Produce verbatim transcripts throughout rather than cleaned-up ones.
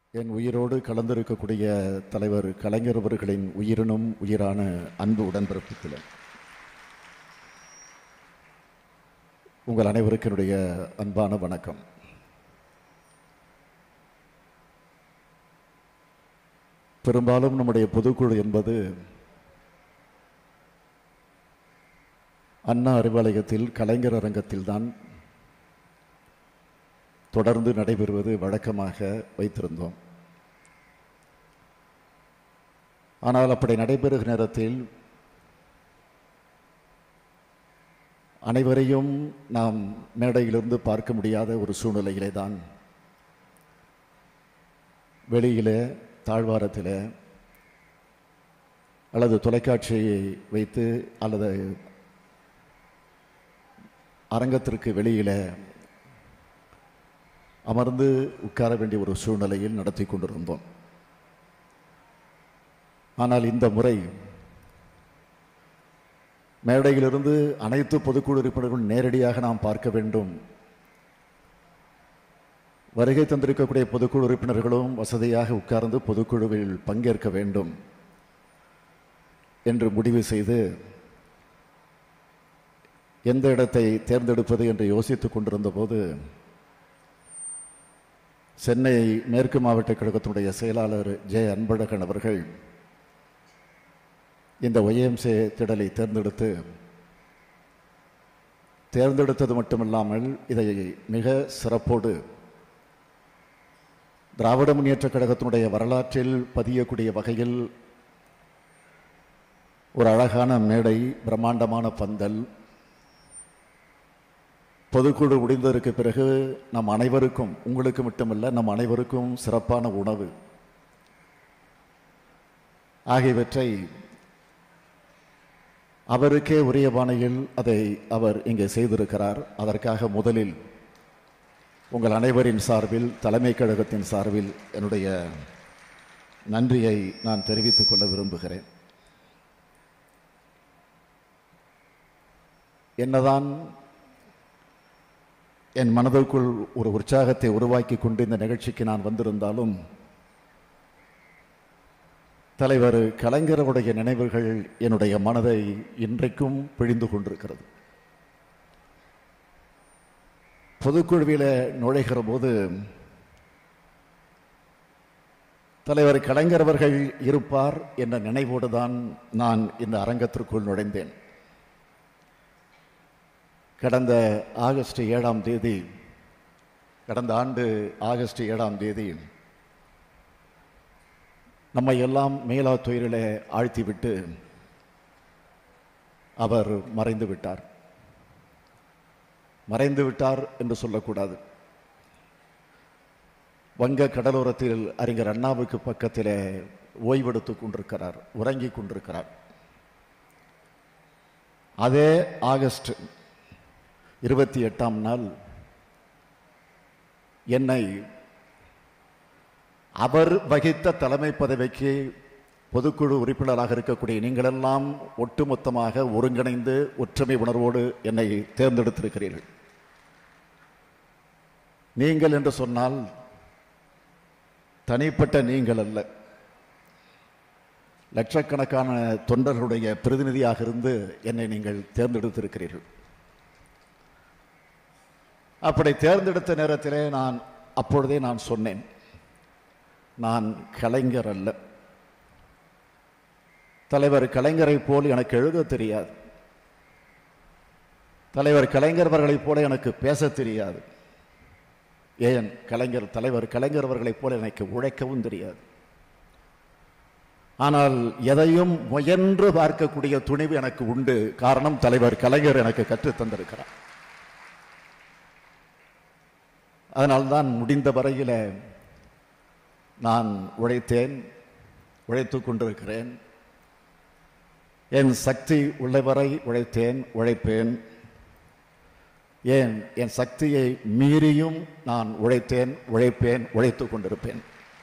என் உயிரோடு கலந்திருக்கக்கூடிய தலைவர் கலைஞர் அவர்களின் உயிரினும் உயிரான அன்பு உடன்பிறப்புகள, உங்கள் அனைவருக்கும் என்னுடைய அன்பான வணக்கம். பெரும்பாலும் நம்முடைய பொதுக்குழு என்பது அண்ணா அறிவாலயத்தில் கலைஞர் அரங்கத்தில் தான் தொடர்ந்து நடைபெறுவது வழக்கமாக வைத்திருந்தோம். ஆனால் அப்படி நடைபெறுகிற நேரத்தில் அனைவரையும் நாம் மேடையிலிருந்து பார்க்க முடியாத ஒரு சூழ்நிலையிலே தான் வெளியிலே தாழ்வாரத்தில் அல்லது தொலைக்காட்சியை வைத்து அல்லது அரங்கத்திற்கு வெளியில் அமர்ந்து உட்கார வேண்டிய ஒரு சூழ்நிலையில் நடத்தி கொண்டிருந்தோம். ஆனால் இந்த முறை மேடையிலிருந்து அனைத்து பொதுக்குழு உறுப்பினர்களும் நேரடியாக நாம் பார்க்க வேண்டும், வருகை தந்திருக்கக்கூடிய பொதுக்குழு உறுப்பினர்களும் வசதியாக உட்கார்ந்து பொதுக்குழுவில் பங்கேற்க வேண்டும் என்று முடிவு செய்து எந்த இடத்தை தேர்ந்தெடுப்பது என்று யோசித்துக் கொண்டிருந்த போது சென்னை மேற்கு மாவட்ட கழகத்தினுடைய செயலாளர் ஜே அன்பழகன் அவர்கள் இந்த ஒய்எம்சே திடலை தேர்ந்தெடுத்து தேர்ந்தெடுத்தது மட்டுமில்லாமல் இதை மிக சிறப்போடு திராவிட முன்னேற்ற கழகத்தினுடைய வரலாற்றில் பதியக்கூடிய வகையில் ஒரு அழகான மேடை, பிரம்மாண்டமான பந்தல், பொதுக்குழு முடிந்ததற்கு பிறகு நம் அனைவருக்கும், உங்களுக்கு மட்டுமல்ல நம் அனைவருக்கும் சிறப்பான உணவு ஆகியவற்றை அவருக்கே உரிய பாணியில் அதை அவர் இங்கே செய்திருக்கிறார். அதற்காக முதலில் உங்கள் அனைவரின் சார்பில், தலைமை கழகத்தின் சார்பில் என்னுடைய நன்றியை நான் தெரிவித்துக் கொள்ள விரும்புகிறேன். என்னதான் என் மனதுக்குள் ஒரு உற்சாகத்தை உருவாக்கி கொண்டு இந்த நிகழ்ச்சிக்கு நான் வந்திருந்தாலும் தலைவர் கலைஞருடைய நினைவுகள் என்னுடைய மனதை இன்றைக்கும் பிழிந்து கொண்டிருக்கிறது. பொதுக்குழுவில் நுழைகிற போது தலைவர் கலைஞர் அவர்கள் இருப்பார் என்ற நினைவோடு தான் நான் இந்த அரங்கத்திற்குள் நுழைந்தேன். கடந்த ஆகஸ்ட் ஏழாம் தேதி கடந்த ஆண்டு ஆகஸ்ட் ஏழாம் தேதி நம்மை எல்லாம் மேலா துயரிலே ஆழ்த்திவிட்டு அவர் மறைந்து விட்டார். மறைந்து விட்டார் என்று சொல்லக்கூடாது. வங்க கடலோரத்தில் அறிஞர் அண்ணாவுக்கு பக்கத்தில் ஓய்வெடுத்துக் கொண்டிருக்கிறார், உறங்கிக் கொண்டிருக்கிறார். அதே ஆகஸ்ட் இருபத்தி எட்டாம் நாள் என்னை அவர் வகித்த தலைமை பதவிக்கு பொதுக்குழு உறுப்பினராக இருக்கக்கூடிய நீங்களெல்லாம் ஒட்டுமொத்தமாக ஒருங்கிணைந்து ஒற்றுமை உணர்வோடு என்னை தேர்ந்தெடுத்திருக்கிறீர்கள். நீங்கள் என்று சொன்னால் தனிப்பட்ட நீங்கள் அல்ல, லட்சக்கணக்கான தொண்டர்களுடைய பிரதிநிதியாக இருந்து என்னை நீங்கள் தேர்ந்தெடுத்திருக்கிறீர்கள். அப்படி தேர்ந்தெடுத்த நேரத்திலே நான் அப்பொழுதே நான் சொன்னேன், நான் கலைஞர் அல்ல, தலைவர் கலைஞரை போல் எனக்கு எழுத தெரியாது, தலைவர் கலைஞர் அவர்களைப் போல எனக்கு பேச தெரியாது, ஏன் கலைஞர் தலைவர் கலைஞர் அவர்களைப் போல எனக்கு உழைக்கவும் தெரியாது. ஆனால் எதையும் முயன்று பார்க்கக்கூடிய துணிவு எனக்கு உண்டு. காரணம், தலைவர் கலைஞர் எனக்கு கற்றுத் தந்திருக்கிறார். அதனால்தான் முடிந்த வரையில் நான் உழைத்தேன், உழைத்துக் கொண்டிருக்கிறேன். என் சக்தி உள்ளவரை உழைத்தேன், உழைப்பேன். ஏன் என் சக்தியை மீறியும் நான் உழைத்தேன், உழைப்பேன், உழைத்துக் கொண்டிருப்பேன்.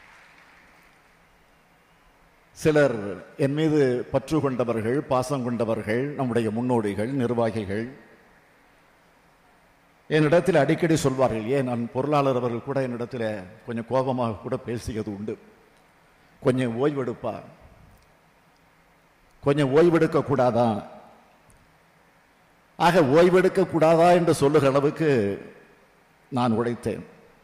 சிலர் என் மீது பற்று கொண்டவர்கள், பாசம் கொண்டவர்கள், நம்முடைய முன்னோடிகள், நிர்வாகிகள், என்னிடத்தில் அடிக்கடி சொல்வார்கள், ஏன் நான் பொருளாளர் அவர்கள் கூட என்னிடத்தில் கொஞ்சம் கோபமாக கூட பேசியது உண்டு. கொஞ்சம் ஓய்வெடுப்பா, கொஞ்சம் ஓய்வெடுக்க கூடாதா, ஆக ஓய்வெடுக்க கூடாதா என்று சொல்லுகிற அளவுக்கு நான் உழைத்தேன்.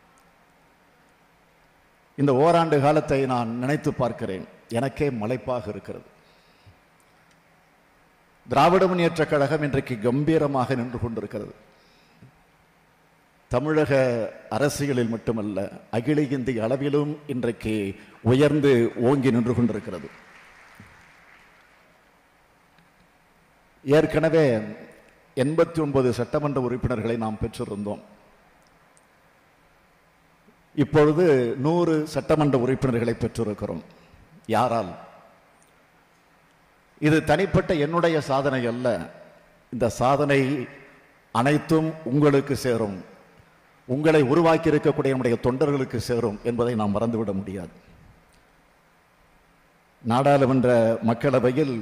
இந்த ஓராண்டு காலத்தை நான் நினைத்து பார்க்கிறேன், எனக்கே மலைப்பாக இருக்கிறது. திராவிட முன்னேற்ற கழகம் இன்றைக்கு கம்பீரமாக நின்று கொண்டிருக்கிறது. தமிழக அரசியலில் மட்டுமல்ல, அகில இந்திய அளவிலும் இன்றைக்கு உயர்ந்து ஓங்கி நின்று கொண்டிருக்கிறது. ஏற்கனவே எண்பத்தி ஒன்பது சட்டமன்ற உறுப்பினர்களை நாம் பெற்றிருந்தோம். இப்பொழுது நூறு சட்டமன்ற உறுப்பினர்களை பெற்றிருக்கிறோம். யாரால்? இது தனிப்பட்ட என்னுடைய சாதனை அல்ல. இந்த சாதனை அனைத்தும் உங்களுக்கு சேரும், உங்களை உருவாக்கி இருக்கக்கூடிய நம்முடைய தொண்டர்களுக்கு சேரும் என்பதை நாம் மறந்துவிட முடியாது. நாடாளுமன்ற மக்களவையில்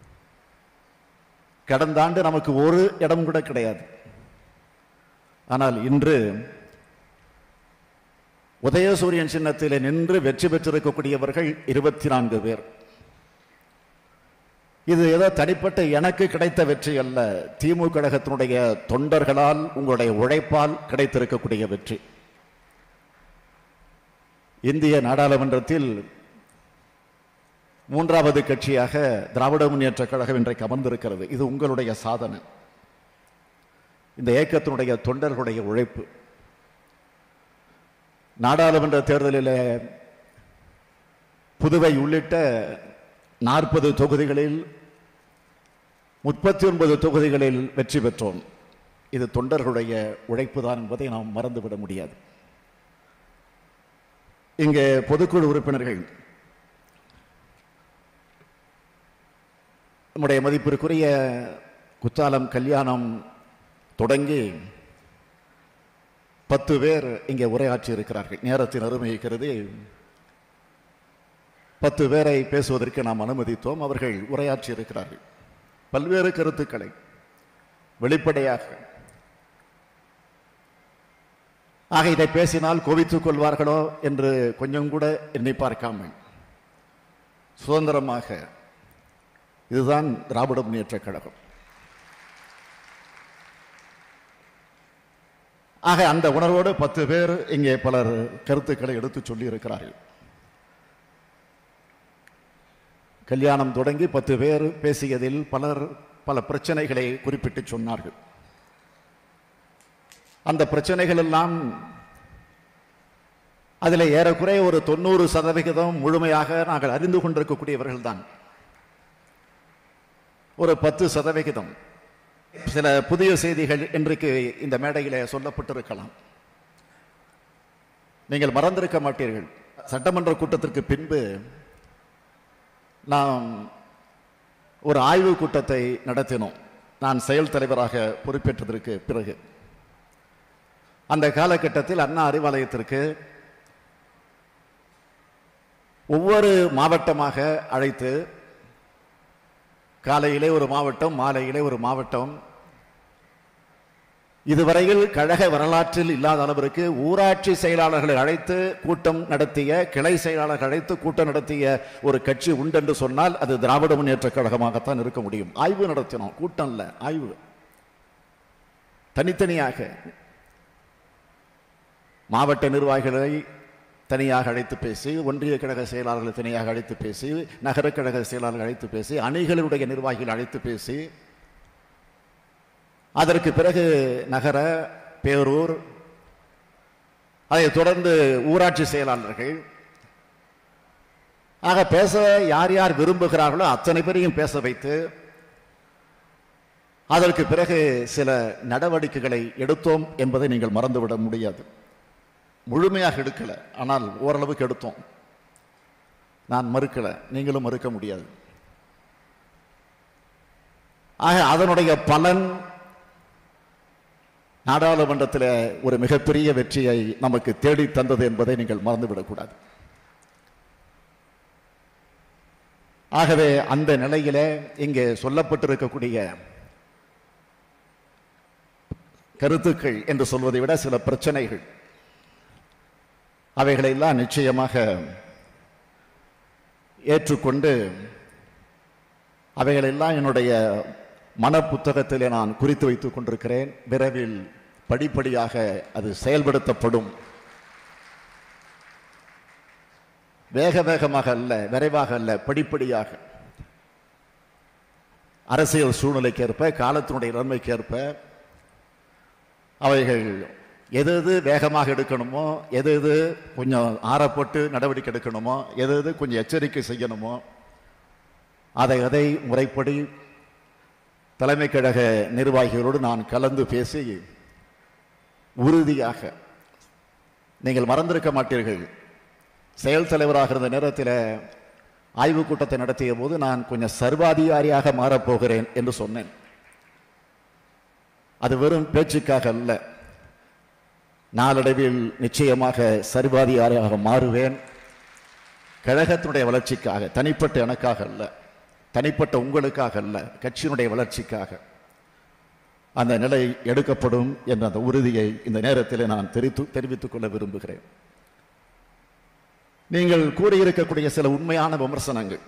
கடந்த ஆண்டு நமக்கு ஒரு இடம் கூட கிடையாது. ஆனால் இன்று உதயசூரியன் சின்னத்திலே நின்று வெற்றி பெற்றிருக்கக்கூடியவர்கள் இருபத்தி நான்கு பேர். இது ஏதோ தனிப்பட்ட எனக்கு கிடைத்த வெற்றி அல்ல, திமுக கழகத்தினுடைய தொண்டர்களால், உங்களுடைய உழைப்பால் கிடைத்திருக்கக்கூடிய வெற்றி. இந்திய நாடாளுமன்றத்தில் மூன்றாவது கட்சியாக திராவிட முன்னேற்ற கழகம் இன்றைக்கு அமர்ந்திருக்கிறது. இது உங்களுடைய சாதனை, இந்த இயக்கத்தினுடைய தொண்டர்களுடைய உழைப்பு. நாடாளுமன்ற தேர்தலில் புதுவை உள்ளிட்ட நாற்பது தொகுதிகளில் முப்பத்தி ஒன்பது தொகுதிகளில் வெற்றி பெற்றோம். இது தொண்டர்களுடைய உழைப்பு தான் என்பதை நாம் மறந்துவிட முடியாது. இங்கே பொதுக்குழு உறுப்பினர்கள், நம்முடைய மதிப்பிற்குரிய குத்தாலம் கல்யாணம் தொடங்கி பத்து பேர் இங்கே உரையாற்றி இருக்கிறார்கள். நேரத்தின் அருமைக்கிறது, பத்து பேரை பேசுவதற்கு நாம் அனுமதித்தோம். அவர்கள் உரையாற்றி இருக்கிறார்கள். பல்வேறு கருத்துக்களை வெளிப்படையாக. ஆக இதை பேசினால் கோபித்துக் கொள்வார்களோ என்று கொஞ்சம் கூட எண்ணி பார்க்காமல் சுதந்திரமாக, இதுதான் திராவிட முன்னேற்ற கழகம். ஆக அந்த உணர்வோடு பத்து பேர் இங்கே பலர் கருத்துக்களை எடுத்து சொல்லி இருக்கிறார்கள். கல்யாணம் தொடங்கி பத்து பேர் பேசியதில் பலர் பல பிரச்சனைகளை குறிப்பிட்டு சொன்னார்கள். அந்த பிரச்சனைகள் எல்லாம் அதில் ஏறக்குறைய ஒரு தொண்ணூறு சதவிகிதம் முழுமையாக நாங்கள் அறிந்து கொண்டிருக்கக்கூடியவர்கள் தான். ஒரு பத்து சதவிகிதம் சில புதிய செய்திகள் இன்றைக்கு இந்த மேடையிலே சொல்லப்பட்டிருக்கலாம். நீங்கள் மறந்திருக்க மாட்டீர்கள், சட்டமன்ற கூட்டத்திற்கு பின்பு நாம் ஒரு ஆய்வு கூட்டத்தை நடத்தினோம். நான் செயல் தலைவராக பொறுப்பேற்றதற்கு பிறகு அந்த காலகட்டத்தில் அண்ணா அறிவாலயத்திற்கு ஒவ்வொரு மாவட்டமாக அழைத்து, காலையிலே ஒரு மாவட்டம், மாலையிலே ஒரு மாவட்டம், இதுவரையில் கழக வரலாற்றில் இல்லாத அளவிற்கு ஊராட்சி செயலாளர்களை அழைத்து கூட்டம் நடத்திய, கிளை செயலாளர்கள் அழைத்து கூட்டம் நடத்திய ஒரு கட்சி உண்டு என்று சொன்னால் அது திராவிட முன்னேற்ற கழகமாகத்தான் இருக்க முடியும். ஆய்வு நடத்தினோம், கூட்டம் இல்ல, ஆய்வு. தனித்தனியாக மாவட்ட நிர்வாகிகளை தனியாக அழைத்து பேசி, ஒன்றிய கழக செயலாளர்களை தனியாக அழைத்து பேசி, நகர கழக செயலாளர்கள் அழைத்து பேசி, அணிகளுடைய நிர்வாகிகள் அழைத்து பேசி, அதற்கு பிறகு நகர, பேரூர், அதைத் தொடர்ந்து ஊராட்சி செயலாளர்கள். ஆக பேச யார் யார் விரும்புகிறார்களோ அத்தனை பேரையும் பேச வைத்து, அதற்கு பிறகு சில நடவடிக்கைகளை எடுத்தோம் என்பதை நீங்கள் மறந்துவிட முடியாது. முழுமையாக எடுக்கல, ஆனால் ஓரளவுக்கு எடுத்தோம். நான் மறுக்கல, நீங்களும் மறுக்க முடியாது. ஆக அதனுடைய பலன் நாடாளுமன்றத்தில் ஒரு மிகப்பெரிய வெற்றியை நமக்கு தேடி தந்தது என்பதை நீங்கள் மறந்துவிடக்கூடாது. ஆகவே அந்த நிலையிலே இங்கே சொல்லப்பட்டிருக்கக்கூடிய கருத்துக்கள் என்று சொல்வதை விட சில பிரச்சனைகள், அவைகளெல்லாம் நிச்சயமாக ஏற்றுக்கொண்டு அவைகளெல்லாம் என்னுடைய மன புத்தகத்திலே நான் குறித்து வைத்துக் கொண்டிருக்கிறேன். விரைவில் படிப்படியாக அது செயல்படுத்தப்படும். வேக வேகமாக அல்ல, விரைவாக அல்ல, படிப்படியாக. அரசியல் சூழ்நிலைக்கேற்ப, காலத்தினுடைய நன்மைக்கேற்ப அவைகள் எது எது வேகமாக எடுக்கணுமோ, எது எது கொஞ்சம் ஆறப்பட்டு நடவடிக்கை எடுக்கணுமோ, எது எது கொஞ்சம் எச்சரிக்கை செய்யணுமோ, அதை அதை முறைப்படி தலைமை கழக நிர்வாகிகளோடு நான் கலந்து பேசி உறுதியாக, நீங்கள் மறந்திருக்க மாட்டீர்கள், செயல் தலைவராக இருந்த நேரத்தில் ஆய்வுக் கூட்டத்தை நடத்திய போது நான் கொஞ்சம் சர்வாதிகாரியாக மாறப்போகிறேன் என்று சொன்னேன். அது வெறும் பேச்சுக்காக அல்ல, நாளடைவில் நிச்சயமாக சர்வாதிகாரியாக மாறுவேன். கழகத்தினுடைய வளர்ச்சிக்காக, தனிப்பட்ட எனக்காக அல்ல, தனிப்பட்ட உங்களுக்காக அல்ல, கட்சியினுடைய வளர்ச்சிக்காக அந்த நிலை எடுக்கப்படும் என்ற அந்த உறுதியை இந்த நேரத்தில் நான் தெரிவித்து தெரிவித்துக் கொள்ள விரும்புகிறேன். நீங்கள் கூறியிருக்கக்கூடிய சில உண்மையான விமர்சனங்கள்,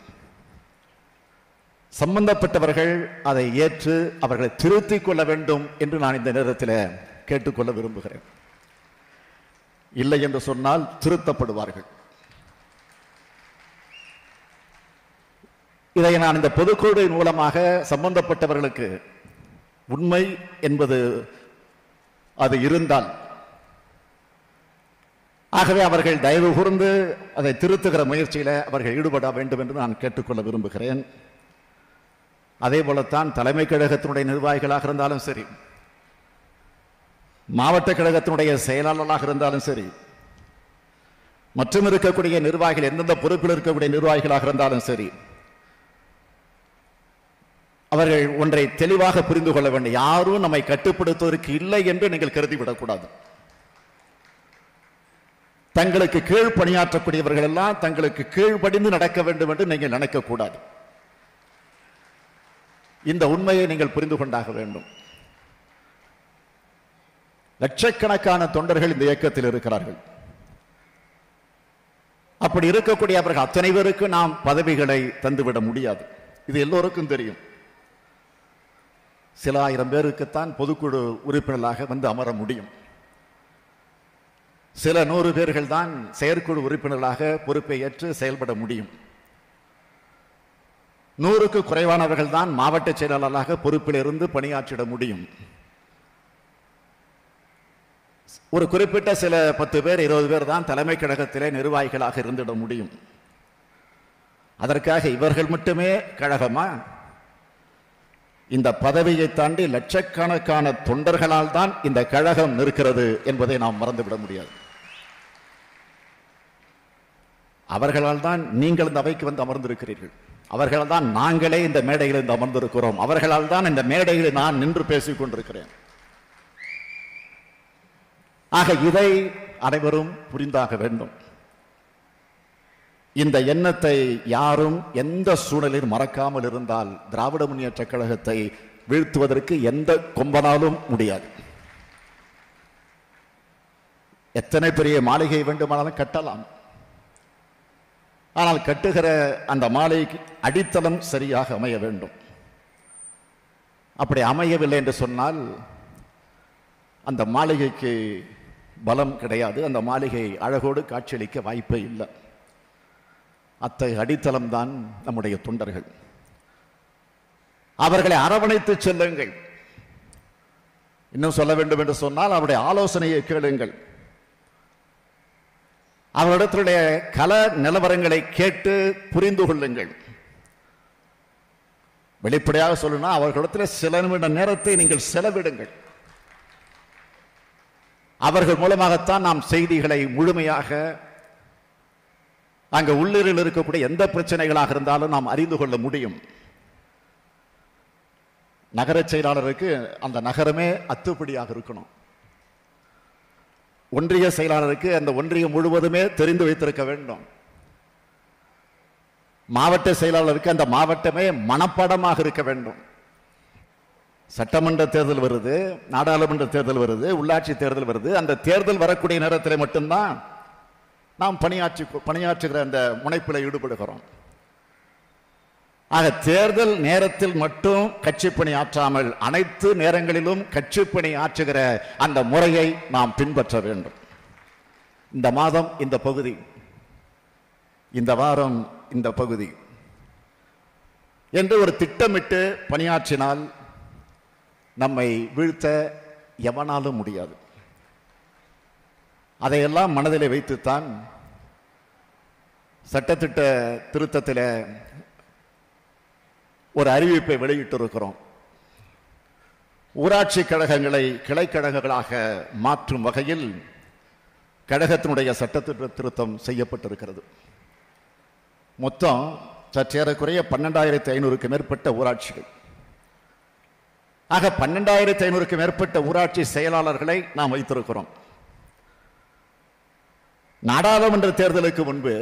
சம்பந்தப்பட்டவர்கள் அதை ஏற்று அவர்களை திருத்திக் கொள்ள வேண்டும் என்று நான் இந்த நேரத்தில் கேட்டுக்கொள்ள விரும்புகிறேன். இல்லை என்று சொன்னால் திருத்தப்படுவார்கள். இதை நான் இந்த பொதுக்குழு மூலமாக சம்பந்தப்பட்டவர்களுக்கு உண்மை என்பது அது இருந்தால், ஆகவே அவர்கள் தயவு கூர்ந்து அதை திருத்துகிற முயற்சியில் அவர்கள் ஈடுபட வேண்டும் என்று நான் கேட்டுக்கொள்ள விரும்புகிறேன். அதே போலத்தான் தலைமை கழகத்தினுடைய நிர்வாகிகளாக இருந்தாலும் சரி, மாவட்ட கழகத்தினுடைய செயலாளர்களாக இருந்தாலும் சரி, மற்றும் இருக்கக்கூடிய நிர்வாகிகள் எந்தெந்த பொறுப்பில் இருக்கக்கூடிய நிர்வாகிகளாக இருந்தாலும் சரி, அவர்கள் ஒன்றை தெளிவாக புரிந்து கொள்ள வேண்டும். யாரும் நம்மை கட்டுப்படுத்துவதற்கு இல்லை என்று நீங்கள் கருதிவிடக்கூடாது. தங்களுக்கு கீழ் பணியாற்றக்கூடியவர்கள் எல்லாம் தங்களுக்கு கீழ்ப்படிந்து நடக்க வேண்டும் என்று நீங்கள் நினைக்கக்கூடாது. இந்த உண்மையை நீங்கள் புரிந்து கொண்டாக வேண்டும். லட்சக்கணக்கான தொண்டர்கள் இந்த இயக்கத்தில் இருக்கிறார்கள். அப்படி இருக்கக்கூடிய அவர்கள் அத்தனை பேருக்கு நாம் பதவிகளை தந்துவிட முடியாது. இது எல்லோருக்கும் தெரியும். சில ஆயிரம் பேருக்குத்தான் பொதுக்குழு உறுப்பினர்களாக வந்து அமர முடியும். சில நூறு பேர்கள் தான் செயற்குழு உறுப்பினர்களாக பொறுப்பை ஏற்று செயல்பட முடியும். நூறுக்கு குறைவானவர்கள் தான் மாவட்ட செயலாளராக பொறுப்பில் இருந்து பணியாற்றிட முடியும். ஒரு குறிப்பிட்ட சில பத்து பேர் இருபது பேர் தான் தலைமை கழகத்திலே நிர்வாகிகளாக இருந்திட முடியும். அதற்காக இவர்கள் மட்டுமே கழகமா? இந்த பதவியை தாண்டி லட்சக்கணக்கான தொண்டர்களால் தான் இந்த கழகம் நிற்கிறது என்பதை நாம் மறந்துவிட முடியாது. அவர்களால் தான் நீங்கள் இந்த அவைக்கு வந்து அமர்ந்திருக்கிறீர்கள். அவர்களால் தான் நாங்களே இந்த மேடையில் இருந்து அமர்ந்திருக்கிறோம். அவர்களால் தான் இந்த மேடையில் நான் நின்று பேசிக் கொண்டிருக்கிறேன். ஆக இதை அனைவரும் புரிந்தாக வேண்டும். இந்த எண்ணத்தை யாரும் எந்த சூழலில் மறக்காமல் இருந்தால் திராவிட முன்னேற்ற கழகத்தை வீழ்த்துவதற்கு எந்த கொம்பனாலும் முடியாது. எத்தனை பெரிய மாளிகை வேண்டுமானாலும் கட்டலாம். ஆனால் கட்டுகிற அந்த மாளிகைக்கு அடித்தளம் சரியாக அமைய வேண்டும். அப்படி அமையவில்லை என்று சொன்னால் அந்த மாளிகைக்கு பலம் கிடையாது. அந்த மாளிகை அழகோடு காட்சியளிக்க வாய்ப்பே இல்லை. அத்தகைய அடித்தளம் தான் நம்முடைய தொண்டர்கள். அவர்களை அரவணைத்து செல்லுங்கள். இன்னும் சொல்ல வேண்டும் என்று சொன்னால் அவருடைய ஆலோசனையை கேளுங்கள். அவரிடத்தினுடைய கல நிலவரங்களை கேட்டு புரிந்து கொள்ளுங்கள். வெளிப்படையாக சொல்லணும்னா அவர்களிடத்தில் சில நிமிட நேரத்தை நீங்கள் செலவிடுங்கள். அவர்கள் மூலமாகத்தான் நாம் செய்திகளை முழுமையாக, அங்கு உள்ளூரில் இருக்கக்கூடிய எந்த பிரச்சனைகளாக இருந்தாலும் நாம் அறிந்து கொள்ள முடியும். நகர செயலாளருக்கு அந்த நகரமே அத்துப்படியாக இருக்கணும். ஒன்றிய செயலாளருக்கு அந்த ஒன்றியம் முழுவதுமே தெரிந்து வைத்திருக்க வேண்டும். மாவட்ட செயலாளருக்கு அந்த மாவட்டமே மனப்பாடமாக இருக்க வேண்டும். சட்டமன்ற தேர்தல் வருது, நாடாளுமன்ற தேர்தல் வருது, உள்ளாட்சி தேர்தல் வருது. அந்த தேர்தல் வரக்கூடிய நேரத்தில் மட்டும்தான் நாம் பணியாற்றி பணியாற்றுகிற அந்த முனைப்பில் ஈடுபடுகிறோம். ஆக தேர்தல் நேரத்தில் மட்டும் கட்சி பணி ஆற்றாமல் அனைத்து நேரங்களிலும் கட்சி பணி ஆற்றுகிற அந்த முறையை நாம் பின்பற்ற வேண்டும். இந்த மாதம் இந்த பகுதி, இந்த வாரம் இந்த பகுதி என்று ஒரு திட்டமிட்டு பணியாற்றினால் நம்மை வீழ்த்த எவனாலும் முடியாது. அதையெல்லாம் மனதிலே வைத்துத்தான் சட்டத்திட்ட திருத்தத்தில் ஒரு அறிவிப்பை வெளியிட்டிருக்கிறோம். ஊராட்சி கழகங்களை கிளைக்கழகங்களாக மாற்றும் வகையில் கழகத்தினுடைய சட்டத்திட்ட திருத்தம் செய்யப்பட்டிருக்கிறது. மொத்தம் சற்றேறக்குறைய பன்னெண்டாயிரத்தி ஐநூறுக்கு மேற்பட்ட ஊராட்சிகள். ஆக பன்னெண்டாயிரத்தி ஐநூறுக்கு மேற்பட்ட ஊராட்சி செயலாளர்களை நாம் வைத்திருக்கிறோம். நாடாளுமன்ற தேர்தலுக்கு முன்பு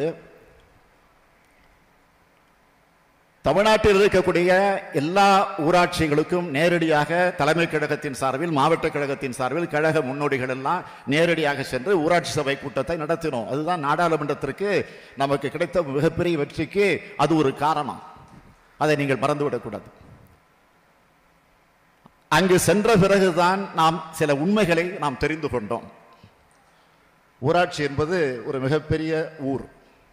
தமிழ்நாட்டில் இருக்கக்கூடிய எல்லா ஊராட்சிகளுக்கும் நேரடியாக தலைமை கழகத்தின் சார்பில், மாவட்ட கழகத்தின் சார்பில் கழக முன்னோடிகள் எல்லாம் நேரடியாக சென்று ஊராட்சி சபை கூட்டத்தை நடத்தினோம். அதுதான் நாடாளுமன்றத்திற்கு நமக்கு கிடைத்த மிகப்பெரிய வெற்றிக்கு அது ஒரு காரணம். அதை நீங்கள் மறந்துவிடக்கூடாது. அங்கு சென்ற பிறகுதான் நாம் சில உண்மைகளை நாம் தெரிந்து கொண்டோம். ஊராட்சி என்பது ஒரு மிகப்பெரிய ஊர்.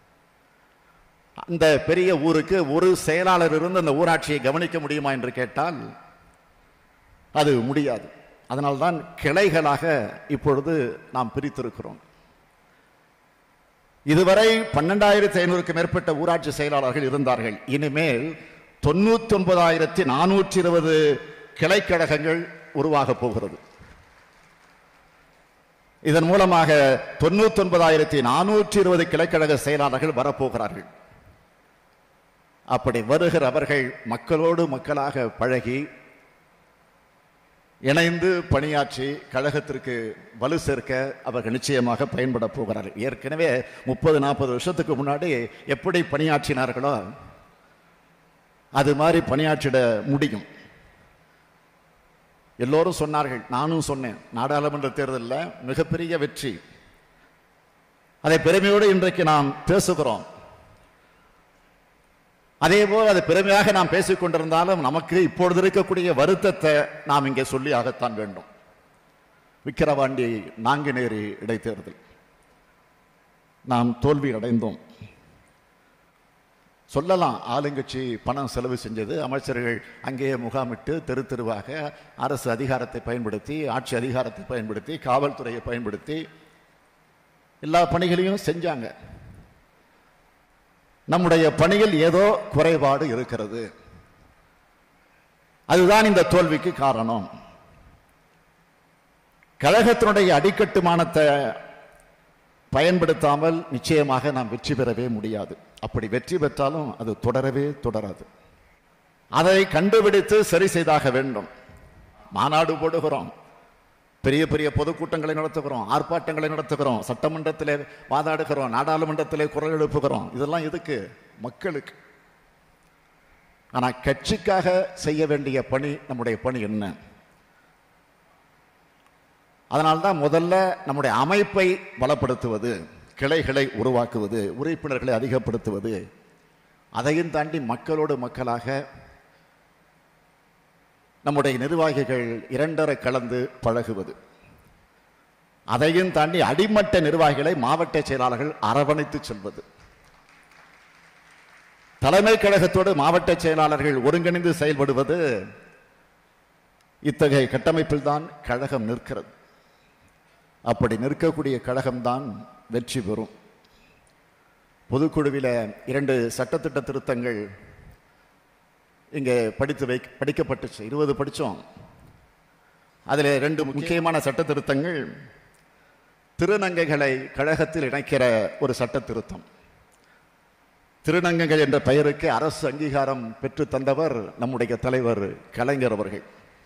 அந்த பெரிய ஊருக்கு ஒரு செயலாளர் இருந்து அந்த ஊராட்சியை கவனிக்க முடியுமா என்று கேட்டால் அது முடியாது. அதனால்தான் கிளைகளாக இப்பொழுது நாம் பிரித்திருக்கிறோம். இதுவரை பன்னெண்டாயிரத்தி ஐநூறுக்கு மேற்பட்ட ஊராட்சி செயலாளர்கள் இருந்தார்கள். இனிமேல் தொண்ணூத்தி ஒன்பதாயிரத்தி நானூற்றி இருபது கிளைக்கழகங்கள் உருவாக போகிறது. இதன் மூலமாக தொண்ணூத்தி ஒன்பதாயிரத்தி நானூற்றி இருபது கிளைக்கழக செயலாளர்கள் வரப்போகிறார்கள். அப்படி வருகிற அவர்கள் மக்களோடு மக்களாக பழகி இணைந்து பணியாற்றி கழகத்திற்கு வலு சேர்க்க அவர்கள் நிச்சயமாக பயன்பட போகிறார்கள். ஏற்கனவே முப்பது நாற்பது வருஷத்துக்கு முன்னாடி எப்படி பணியாற்றினார்களோ அது மாதிரி பணியாற்றிட முடியும். எல்லோரும் சொன்னார்கள், நானும் சொன்னேன், நாடாளுமன்ற தேர்தலில் மிகப்பெரிய வெற்றி. அதை பெருமையோடு இன்றைக்கு நாம் பேசுகிறோம். அதே போல் அது பெருமையாக நாம் பேசிக் கொண்டிருந்தாலும் நமக்கு இப்பொழுது இருக்கக்கூடிய வருத்தத்தை நாம் இங்கே சொல்லி ஆகத்தான் வேண்டும். விக்கிரவாண்டி நாங்குநேரி இடைத்தேர்தல் நாம் தோல்வி அடைந்தோம். சொல்லலாம், ஆளுங்கட்சி பணம் செலவு செஞ்சது, அமைச்சர்கள் அங்கேயே முகாமிட்டு தெரு தெருவாக அரசு அதிகாரத்தை பயன்படுத்தி, ஆட்சி அதிகாரத்தை பயன்படுத்தி, காவல்துறையை பயன்படுத்தி எல்லா பணிகளையும் செஞ்சாங்க. நம்முடைய பணியில் ஏதோ குறைபாடு இருக்கிறது. அதுதான் இந்த தோல்விக்கு காரணம். கழகத்தினுடைய அடிக்கட்டுமானத்தை பயன்படுத்தாமல் நிச்சயமாக நாம் வெற்றி பெறவே முடியாது. அப்படி வெற்றி பெற்றாலும் அது தொடரவே தொடராது. அதை கண்டுபிடித்து சரி செய்தாக வேண்டும். மாநாடு போடுகிறோம், பெரிய பெரிய பொதுக்கூட்டங்களை நடத்துகிறோம், ஆர்ப்பாட்டங்களை நடத்துகிறோம், சட்டமன்றத்திலே வாதாடுகிறோம், நாடாளுமன்றத்திலே குரல் எழுப்புகிறோம். இதெல்லாம் எதுக்கு? மக்களுக்கு. ஆனால் கட்சிக்காக செய்ய வேண்டிய பணி, நம்முடைய பணி என்ன? அதனால்தான் முதல்ல நம்முடைய அமைப்பை பலப்படுத்துவது, கிளைகளை உருவாக்குவது, உறுப்பினர்களை அதிகப்படுத்துவது, அதையும் தாண்டி மக்களோடு மக்களாக நம்முடைய நிர்வாகிகள் இரண்டரை கலந்து பழகுவது, அதையும் தாண்டி அடிமட்ட நிர்வாகிகளை மாவட்ட செயலாளர்கள் அரவணைத்து செல்வது, தலைமை கழகத்தோடு மாவட்ட செயலாளர்கள் ஒருங்கிணைந்து செயல்படுவது, இத்தகைய கட்டமைப்பில் தான் கழகம் நிற்கிறது. அப்படி நிற்கக்கூடிய கழகம்தான் வெற்றி பெறும். பொதுக்குழுவில் இரண்டு சட்டத்திட்ட திருத்தங்கள் இங்கே படித்து வை படிக்கப்பட்டுச்சு. இருபது படித்தோம். அதில் ரெண்டு முக்கியமான சட்ட திருத்தங்கள், திருநங்கைகளை கழகத்தில் இணைக்கிற ஒரு சட்ட திருத்தம். திருநங்கைகள் என்ற பெயருக்கு அரசு அங்கீகாரம் பெற்று தந்தவர் நம்முடைய தலைவர் கலைஞர் அவர்கள்.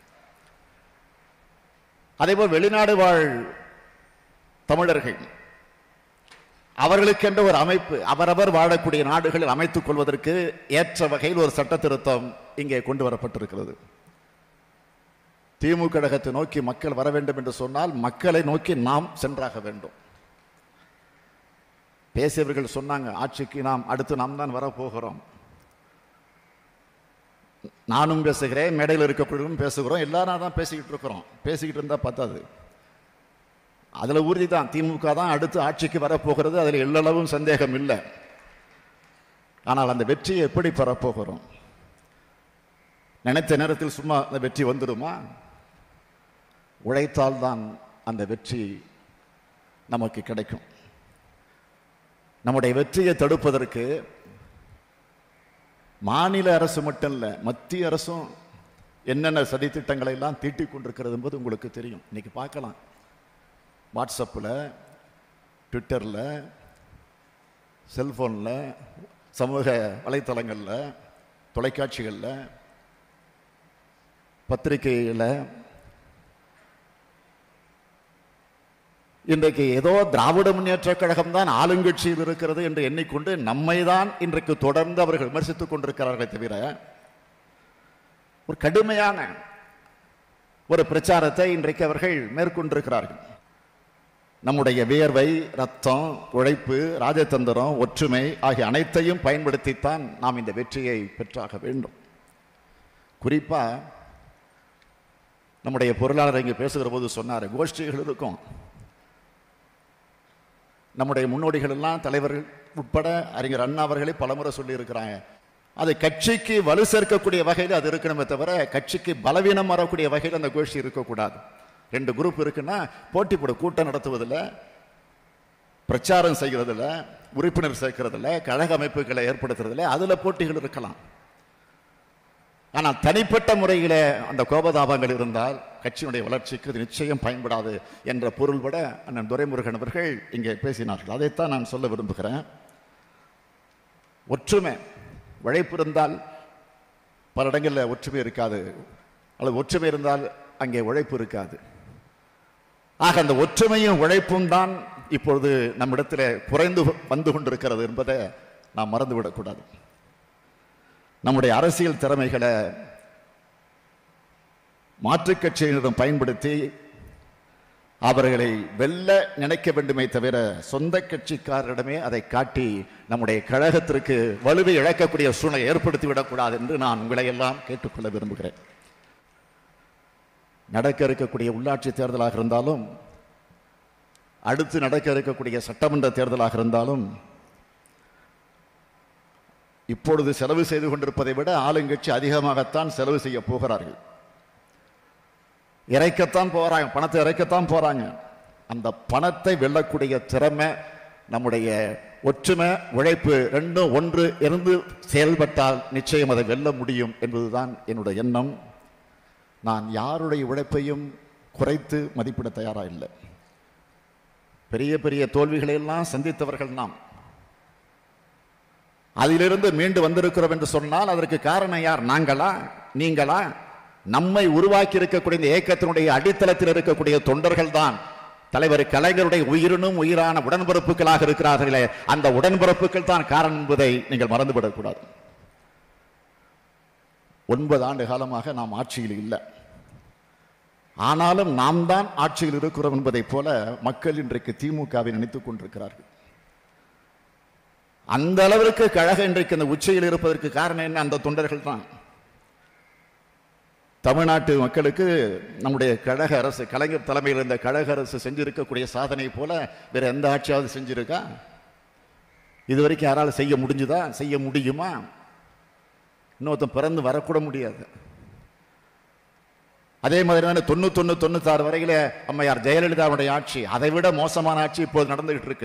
அதேபோல் வெளிநாடு வாழ் தமிழர்கள், அவர்களுக்கென்ற ஒரு அமைப்பு, அவரவர் வாழக்கூடிய நாடுகளில் அமைத்துக் கொள்வதற்கு ஏற்ற வகையில் ஒரு சட்ட திருத்தம் இங்கே கொண்டு வரப்பட்டிருக்கிறது. திமுக கழகத்தை நோக்கி மக்கள் வர வேண்டும் என்று சொன்னால் மக்களை நோக்கி நாம் சென்றாக வேண்டும். பேசியவர்கள் சொன்னாங்க, ஆட்சிக்கு நாம் அடுத்து நாம் தான் வரப்போகிறோம். நானும் பேசுகிறேன், மேடையில் இருக்கக்கூடியவரும் பேசுகிறோம், எல்லாரும் தான் பேசிக்கிட்டு இருக்கிறோம். பேசிக்கிட்டு இருந்தால் பார்த்தாது. அதில் உறுதி தான், திமுக தான் அடுத்து ஆட்சிக்கு வரப்போகிறது, அதில் எல்லளவும் சந்தேகம் இல்லை. ஆனால் அந்த வெற்றியை எப்படி பெறப்போகிறோம்? நினைத்த நேரத்தில் சும்மா அந்த வெற்றி வந்துடுமா? உழைத்தால்தான் அந்த வெற்றி நமக்கு கிடைக்கும். நம்முடைய வெற்றியை தடுப்பதற்கு மாநில அரசு மட்டும் இல்லை, மத்திய அரசும் என்னென்ன சதித்திட்டங்களை எல்லாம் தீட்டிக் கொண்டிருக்கிறது என்பது உங்களுக்கு தெரியும். இன்னைக்கு பார்க்கலாம், வாட்ஸ்அப்பில், ட்விட்டரில், செல்போனில், சமூக வலைத்தளங்களில், தொலைக்காட்சிகளில், பத்திரிகையில் இன்றைக்கு ஏதோ திராவிட முன்னேற்ற கழகம் தான் ஆளுங்கட்சியில் இருக்கிறது என்று எண்ணிக்கொண்டு நம்மை தான் இன்றைக்கு தொடர்ந்து அவர்கள் விமர்சித்துக் கொண்டிருக்கிறார்கள் தவிர ஒரு கடுமையான ஒரு பிரச்சாரத்தை இன்றைக்கு அவர்கள் மேற்கொண்டிருக்கிறார்கள். நம்முடைய வியர்வை, ரத்தம், உழைப்பு, ராஜதந்திரம், ஒற்றுமை ஆகிய அனைத்தையும் பயன்படுத்தித்தான் நாம் இந்த வெற்றியை பெற்றாக வேண்டும். குறிப்பா நம்முடைய பொருளாளர் இங்கே பேசுகிற போது சொன்னார், கோஷ்டிகள் இருக்கும். நம்முடைய முன்னோடிகள் எல்லாம், தலைவர்கள் உட்பட அறிஞர் அண்ணா அவர்களே பலமுறை சொல்லி இருக்கிறாங்க, அது கட்சிக்கு வலு சேர்க்கக்கூடிய வகையில் அது இருக்கணுமே தவிர கட்சிக்கு பலவீனம் வரக்கூடிய வகையில் அந்த கோஷ்டி இருக்கக்கூடாது. ரெண்டு குரூப் இருக்குன்னா போட்டி போட, கூட்டம் நடத்துவதில், பிரச்சாரம் செய்கிறதில்ல, உறுப்பினர் சேர்க்கிறதில்ல, கழக அமைப்புகளை ஏற்படுத்துறதில்ல, அதில் போட்டிகள் இருக்கலாம். ஆனால் தனிப்பட்ட முறையில் அந்த கோபதாபங்கள் இருந்தால் கட்சியினுடைய வளர்ச்சிக்கு அது நிச்சயம் பயன்படாது என்ற பொருள்பட அண்ணன் துரைமுருகன் அவர்கள் இங்கே பேசினார்கள். அதைத்தான் நான் சொல்ல விரும்புகிறேன். ஒற்றுமை, உழைப்பு இருந்தால் பல இடங்களில் ஒற்றுமை இருக்காது, அல்லது ஒற்றுமை இருந்தால் அங்கே உழைப்பு இருக்காது. ஆக அந்த ஒற்றுமையும் உழைப்பும் தான் இப்பொழுது நம்மிடத்தில் குறைந்து வந்து கொண்டிருக்கிறது என்பதை நாம் மறந்துவிடக்கூடாது. நம்முடைய அரசியல் திறமைகளை மாற்றுக் கட்சியினரிடம் பயன்படுத்தி அவர்களை வெல்ல நினைக்க வேண்டுமே தவிர சொந்த கட்சிக்காரரிடமே அதை காட்டி நம்முடைய கழகத்திற்கு வலுவை இழக்கக்கூடிய சூழ்நிலை ஏற்படுத்திவிடக்கூடாது என்று நான் உங்களை எல்லாம் கேட்டுக்கொள்ள விரும்புகிறேன். நடக்க இருக்கக்கூடிய உள்ளாட்சி தேர்தலாக இருந்தாலும், அடுத்து நடக்க இருக்கக்கூடிய சட்டமன்ற தேர்தலாக இருந்தாலும், இப்பொழுது செலவு செய்து கொண்டிருப்பதை விட ஆளுங்கட்சி அதிகமாகத்தான் செலவு செய்ய போகிறார்கள். இறைக்கத்தான் போறாங்க, பணத்தை இறைக்கத்தான் போறாங்க. அந்த பணத்தை வெல்லக்கூடிய திறமை நம்முடைய ஒற்றுமை, உழைப்பு ரெண்டும் ஒன்று இருந்து செயல்பட்டால் நிச்சயம் அதை வெல்ல முடியும் என்பதுதான் என்னுடைய எண்ணம். நான் யாருடைய உழைப்பையும் குறைத்து மதிப்பிட தயாராக இல்லை. பெரிய பெரிய தோல்விகளை எல்லாம் சந்தித்தவர்கள் நாம். அதிலிருந்து மீண்டு வந்திருக்கிறோம் என்று சொன்னால் அதற்கு காரணம் யார்? நாங்களா? நீங்களா? நம்மை உருவாக்கி இருக்கக்கூடிய இந்த இயக்கத்தினுடைய அடித்தளத்தில் இருக்கக்கூடிய தொண்டர்கள் தான். தலைவர் கலைஞருடைய உயிரினும் உயிரான உடன்பிறப்புகளாக இருக்கிறார்களே, அந்த உடன்பிறப்புகள் தான் காரணம் என்பதை நீங்கள் மறந்துவிடக்கூடாது. ஒன்பது ஆண்டு காலமாக நாம் ஆட்சியில் இல்லை, ஆனாலும் நாம் தான் ஆட்சியில் இருக்கிறோம் என்பதை போல மக்கள் இன்றைக்கு திமுகவை நினைத்துக் கொண்டிருக்கிறார்கள். அந்த அளவிற்கு கழகம் இன்றைக்கு அந்த உச்சியில் இருப்பதற்கு காரணம் என்ன? அந்த தொண்டர்கள் தான். தமிழ்நாட்டு மக்களுக்கு நம்முடைய கழக அரசு, கலைஞர் தலைமையில் இருந்த கழக அரசு செஞ்சிருக்கக்கூடிய சாதனை போல வேற எந்த ஆட்சியாவது செஞ்சிருக்கா? இதுவரைக்கும் யாரால செய்ய முடிஞ்சுதா? செய்ய முடியுமா? இன்னொருத்தன் பிறந்து வரக்கூட முடியாது. அதே மாதிரி தொண்ணூத்தொன்னு தொண்ணூத்தாறு வரையில அம்மையார் ஜெயலலிதாவுடைய ஆட்சி, அதை விட மோசமான ஆட்சி இப்போது நடந்துகிட்டு இருக்கு.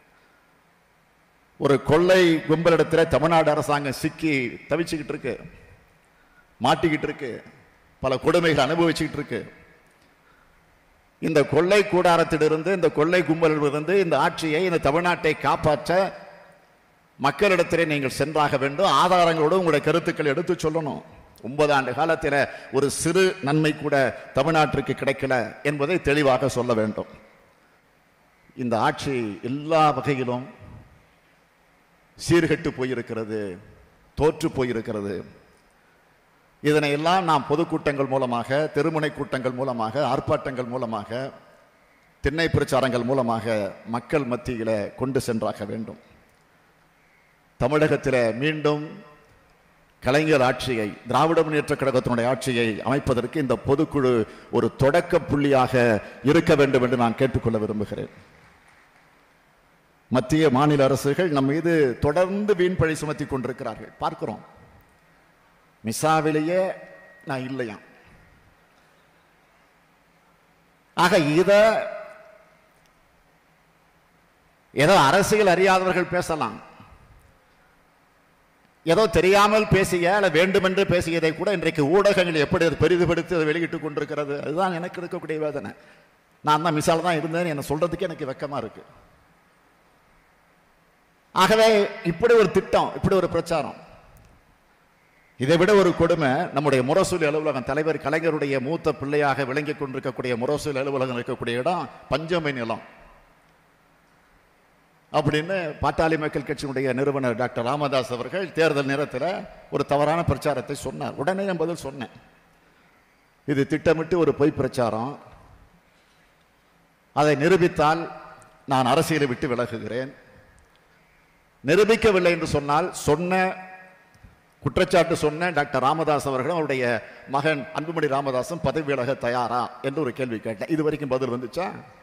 ஒரு கொள்ளை கும்பலிடத்தில் தமிழ்நாடு அரசாங்கம் சிக்கி தவிச்சுக்கிட்டு இருக்கு, மாட்டிக்கிட்டு இருக்கு, பல கொடுமைகள் அனுபவிச்சுக்கிட்டு இருக்கு. இந்த கொள்ளை கூடாரத்திலிருந்து, இந்த கொள்ளை கும்பலிலிருந்து இந்த ஆட்சியை, இந்த தமிழ்நாட்டை காப்பாற்ற மக்களிடத்திலே நீங்கள் சென்றாக வேண்டும். ஆதாரங்களோடு உங்களுடைய கருத்துக்களை எடுத்து சொல்லணும். ஒன்பது ஆண்டு காலத்தில் ஒரு சிறு நன்மை கூட தமிழ்நாட்டிற்கு கிடைக்கல என்பதை தெளிவாக சொல்ல வேண்டும். இந்த ஆட்சி எல்லா வகையிலும் சீர்கெட்டு போயிருக்கிறது, தோற்று போயிருக்கிறது. இதனை எல்லாம் நாம் பொதுக்கூட்டங்கள் மூலமாக, தெருமுனை கூட்டங்கள் மூலமாக, ஆர்ப்பாட்டங்கள் மூலமாக, திண்ணை பிரச்சாரங்கள் மூலமாக மக்கள் மத்தியில கொண்டு சென்றாக வேண்டும். தமிழகத்தில் மீண்டும் கலைஞர் ஆட்சியை, திராவிட முன்னேற்ற கழகத்தினுடைய ஆட்சியை அமைப்பதற்கு இந்த பொதுக்குழு ஒரு தொடக்க புள்ளியாக இருக்க வேண்டும் என்று நான் கேட்டுக்கொள்ள விரும்புகிறேன். மத்திய மாநில அரசுகள் நம் மீது தொடர்ந்து வீண் பழி சுமத்தி கொண்டிருக்கிறார்கள், பார்க்கிறோம். மிசாவிலேயே நான் இல்லையா. ஆக இத ஏதோ அரசியல் அறியாதவர்கள் பேசலாம், ஏதோ தெரியாமல் பேசிய அல்ல வேண்டுமென்று பேசியதை கூட இன்றைக்கு ஊடகங்கள் எப்படி பெரிதுபடுத்தி அதை வெளியிட்டுக் கொண்டிருக்கிறது. அதுதான் எனக்கு இருக்கக்கூடிய வேதனை. நான் தான் மிசால தான் இருந்தேன் என்ன சொல்றதுக்கு எனக்கு வெக்கமா இருக்கு. ஆகவே இப்படி ஒரு திட்டம், இப்படி ஒரு பிரச்சாரம், இதை விட ஒரு கொடுமை நம்முடைய முரசொலி அலுவலகம், தலைவர் கலைஞருடைய மூத்த பிள்ளையாக விளங்கிக் கொண்டிருக்கக்கூடிய முரசொலி அலுவலகம் இருக்கக்கூடிய இடம் பஞ்சமை நிலம் அப்படின்னு பாட்டாளி மக்கள் கட்சியினுடைய நிறுவனர் டாக்டர் ராமதாஸ் அவர்கள் தேர்தல் நேரத்தில் ஒரு தவறான பிரச்சாரத்தை சொன்னார். உடனே நான் பதில் சொன்னேன், இது திட்டமிட்டு ஒரு பொய் பிரச்சாரம், அதை நிரூபித்தால் நான் அரசியலை விட்டு விலகுகிறேன், நிரூபிக்கவில்லை என்று சொன்னால் சொன்ன குற்றச்சாட்டு சொன்ன டாக்டர் ராமதாஸ் அவர்களும் அவருடைய மகன் அன்புமணி ராமதாசும் பதவி விலக தயாரா என்று ஒரு கேள்வி கேட்டேன். இது வரைக்கும் பதில் வந்துச்சா?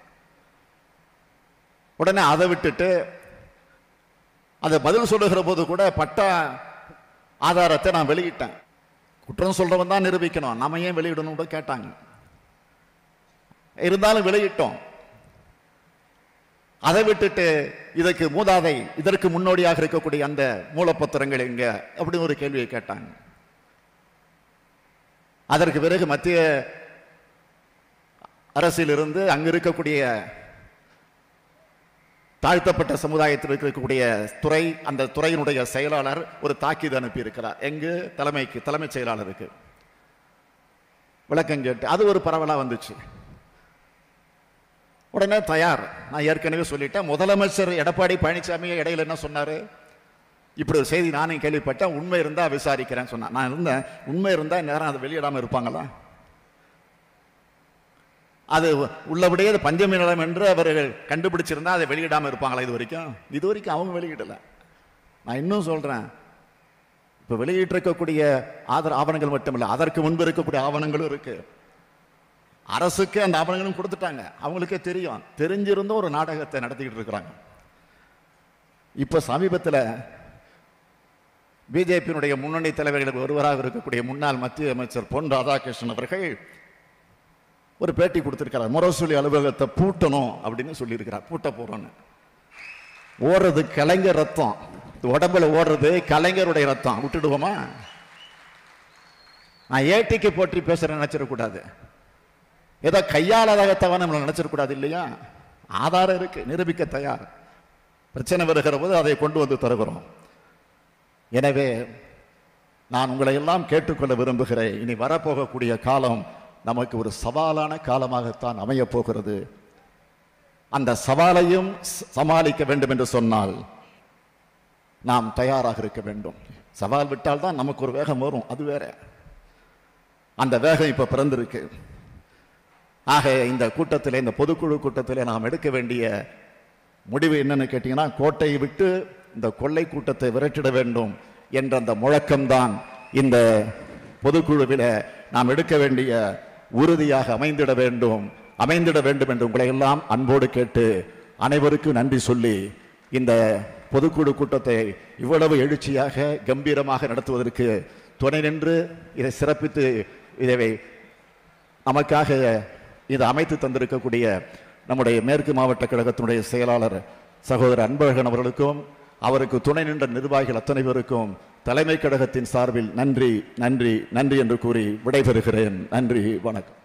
உடனே அதை விட்டுட்டு அதை பதில் சொல்லுகிற போது கூட பட்ட ஆதாரத்தை நான் வெளியிட்டேன். குற்றம் சொல்றவன் தான் நிரூபிக்கணும், நம்ம ஏன் வெளியிடணும் கூட கேட்டாங்க. இருந்தாலும் வெளியிட்டோம். அதை விட்டுட்டு இதற்கு மூதாதை, இதற்கு முன்னோடியாக இருக்கக்கூடிய அந்த மூலப்பத்திரங்கள் எங்க அப்படின்னு ஒரு கேள்வியை கேட்டாங்க. அதற்கு பிறகு மத்திய அரசில் இருந்து அங்கு இருக்கக்கூடிய தாழ்த்தப்பட்ட சமுதாயத்தில் இருக்கக்கூடிய துறை, அந்த துறையினுடைய செயலாளர் ஒரு தாக்கீது அனுப்பி இருக்கிறார். எங்கு? தலைமைக்கு, தலைமைச் செயலாளருக்கு விளக்கம் கேட்டு அது ஒரு பரவலா வந்துச்சு. உடனே தயார். நான் ஏற்கனவே சொல்லிட்டேன், முதலமைச்சர் எடப்பாடி பழனிசாமி இடையில என்ன சொன்னாரு, இப்படி ஒரு செய்தி நானே கேள்விப்பட்டேன், உண்மை இருந்தா விசாரிக்கிறேன்னு சொன்னேன். நான் இருந்தேன், உண்மை இருந்தா நேரம் அதை வெளியிடாம இருப்பாங்களா? அது உள்ளபடியே அது பஞ்சமி நிலம் என்று அவர்கள் கண்டுபிடிச்சிருந்தா அதை வெளியிடாம இருப்பாங்களா? இது வரைக்கும் இது வரைக்கும் அவங்க வெளியிடல. நான் இன்னும் சொல்றேன், இப்ப வெளியிட்டிருக்கக்கூடிய ஆதர ஆவணங்கள் மட்டுமில்லை, அதற்கு முன்பு இருக்கக்கூடிய ஆவணங்களும் இருக்கு. அரசுக்கு அந்த ஆவணங்களும் கொடுத்துட்டாங்க, அவங்களுக்கே தெரியும். தெரிஞ்சிருந்தும் ஒரு நாடகத்தை நடத்திக்கிட்டு இருக்கிறாங்க. இப்ப சமீபத்தில் பிஜேபியினுடைய முன்னணி தலைவர்களுக்கு ஒருவராக இருக்கக்கூடிய முன்னாள் மத்திய அமைச்சர் பொன் ராதாகிருஷ்ணன் அவர்கள் ஒரு பேட்டி கொடுத்திருக்கிறார். முரசொலி அலுவலகத்தை பூட்டணும் அப்படின்னு சொல்லியிருக்கிறார். பூட்ட போறோன்னு. ஓடுறது கலைஞர் ரத்தம், உடம்புல ஓடுறது கலைஞருடைய ரத்தம், விட்டுடுவோமா? நான் ஏடிக்கு போற்றி பேசுறேன் நினைச்சிடக்கூடாது, ஏதோ கையாளதாகத்தவன் நம்ம நினைச்சிடக்கூடாது இல்லையா? ஆதாரம் இருக்கு, நிரூபிக்க தயார். பிரச்சனை வருகிற போது அதை கொண்டு வந்து தருகிறோம். எனவே நான் உங்களை எல்லாம் கேட்டுக்கொள்ள விரும்புகிறேன், இனி வரப்போகக்கூடிய காலம் நமக்கு ஒரு சவாலான காலமாகத்தான் அமைய போகிறது. அந்த சவாலையும் சமாளிக்க வேண்டும் என்று சொன்னால் நாம் தயாராக இருக்க வேண்டும். சவால் விட்டால் தான் நமக்கு ஒரு வேகம் வரும், அது வேற. அந்த வேகம் இப்ப பிறந்திருக்கு. ஆக இந்த கூட்டத்தில், இந்த பொதுக்குழு கூட்டத்தில் நாம் எடுக்க வேண்டிய முடிவு என்னன்னு கேட்டீங்கன்னா, கோட்டையை விட்டு இந்த கொள்ளை கூட்டத்தை விரட்டிட வேண்டும் என்ற அந்த முழக்கம்தான் இந்த பொதுக்குழுவில் நாம் எடுக்க வேண்டிய உறுதியாக அமைந்திட வேண்டும் அமைந்திட வேண்டும் என்று உங்களை எல்லாம் அன்போடு கேட்டு அனைவருக்கும் நன்றி சொல்லி இந்த பொதுக்குழு கூட்டத்தை இவ்வளவு எழுச்சியாக கம்பீரமாக நடத்துவதற்கு துணை நின்று இதை சிறப்பித்து இதை நமக்காக இதை அமைத்து தந்திருக்கக்கூடிய நம்முடைய மேற்கு மாவட்ட கழகத்தினுடைய செயலாளர் சகோதரர் அன்பழகன் அவர்களுக்கும் அவருக்கு துணை நின்ற நிர்வாகிகள் அத்தனை பேருக்கும் தலைமை கழகத்தின் சார்பில் நன்றி நன்றி நன்றி என்று கூறி விடைபெறுகிறேன். நன்றி, வணக்கம்.